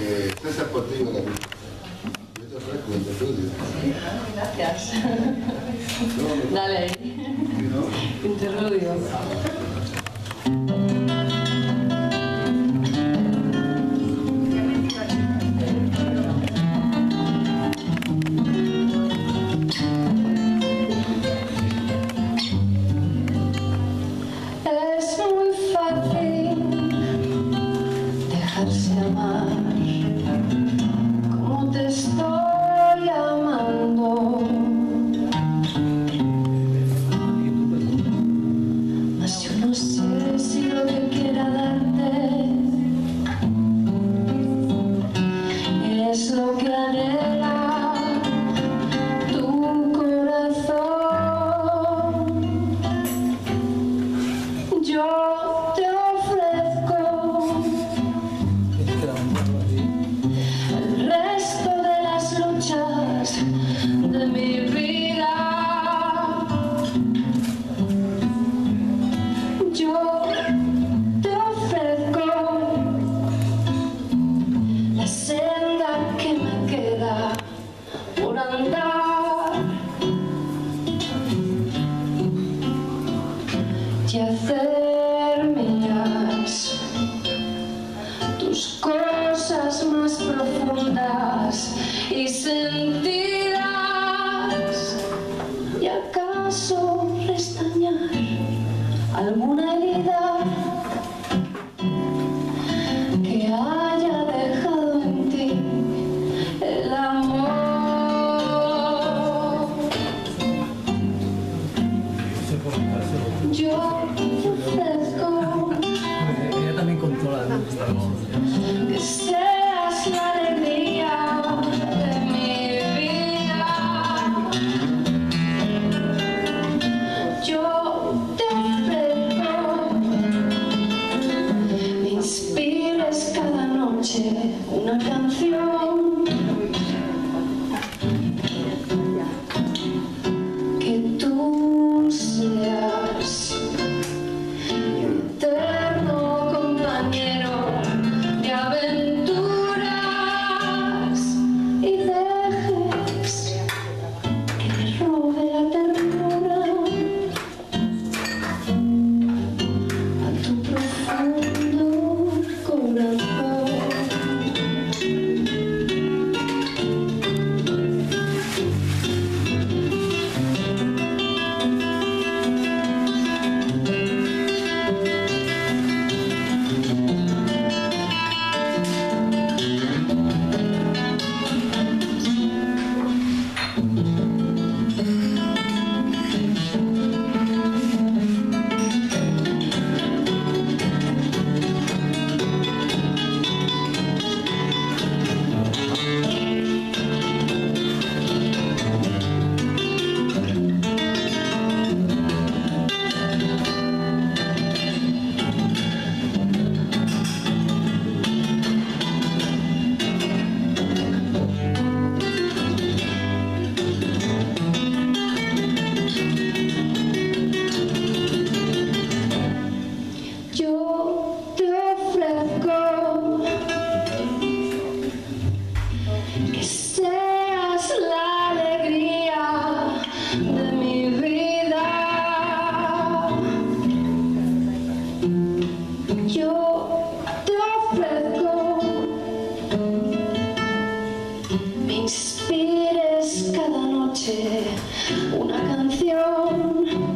César Portillo, yo te ofrezco el estudio. Gracias. Dale ahí. Interludio. Es muy fácil dejarse amar como te estoy amando, mas yo no sé si lo que quiera darte es lo que anhela tu corazón. Yo te ofrezco el resto de las luchas de mi vida. Yo te ofrezco la senda que me queda por andar y hacer mías tus cosas más profundas y sentidas, y acaso restañar alguna herida que haya dejado en ti el amor. Yo te ofrezco Ella también controla que seas la alegría de mi vida. Yo te ofrezco me inspires cada noche una canción que tú seas mi eterno compañero de aventuras y dejes que me robe la ternura a tu profundo corazón. Yo te ofrezco que seas la alegría de mi vida. Yo te ofrezco me inspires cada noche una canción